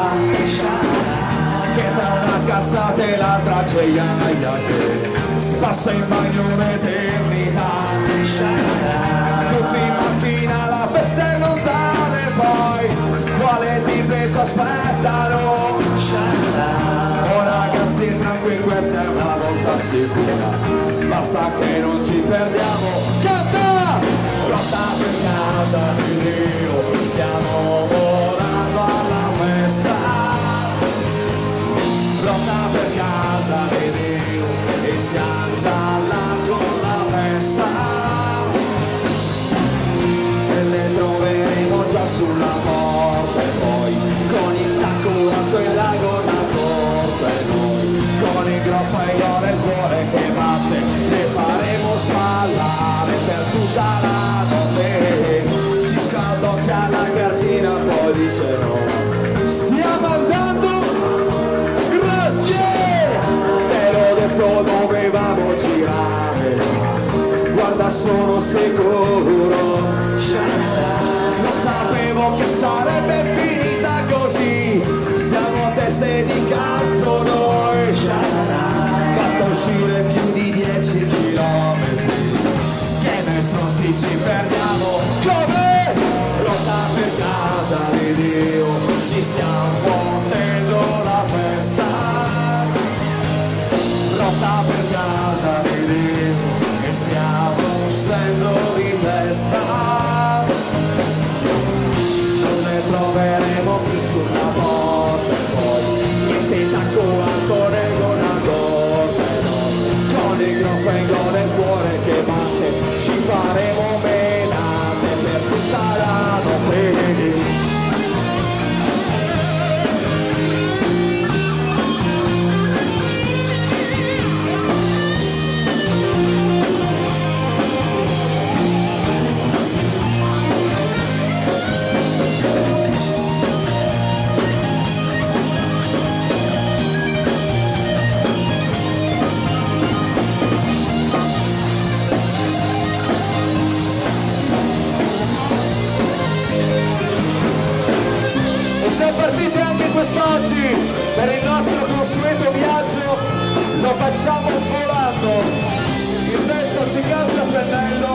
che tra una cazzata e l'altra c'è Iaia che passa in bagno un'eternità. Tutti in macchina, la festa è lontana e poi quale tipe ci aspettano. Oh ragazzi tranquilli, questa è una volta sicura, basta che non ci perdiamo. Canta! Lotta per casa di Dio, stiamo volando alla festa. Lotta per casa di Dio e siamo già là con la festa. E le troveremo già sulla porta e poi con il tacco alto e l'ago da corto e noi con il groppo e gol e il cuore che batte le faremo spallare per tutta la notte. Ci scaldocchia la cartina poi dice no, stiamo andando, grazie, te l'ho detto dovevamo girare, guarda sono sicuro, lo sapevo che sarebbe finita così, siamo a teste di cazzo noi, basta uscire più di 10 chilometri, che noi stronzi ci perdiamo, come lotta per casa di Dio, ci stiamo fondendo la festa, lotta per casa di Dio, e stiamo uscendo di testa, non ne troveremo più sulla porta e poi niente tacco ancora con la corda e noi con il groppo e gol e il cuore che batte ci faremo menate per tutta la notte. Siamo partiti anche quest'oggi per il nostro consueto viaggio, lo facciamo volando, in mezzo ci canta a pennello